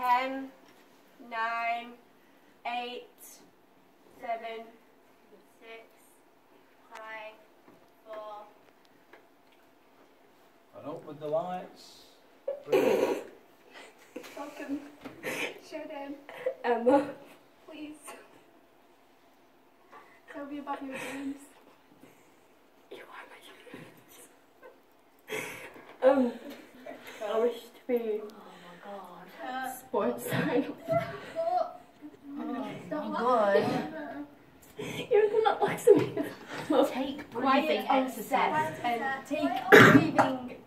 10, 9, 8, 7, 6, 5, 4. And up with the lights. Welcome. Show them. Emma. Please. Tell me about your dreams. You are my dreams. I wish to be sports idol. Oh god. You're gonna look at me. Take breathing exercise. And take breathing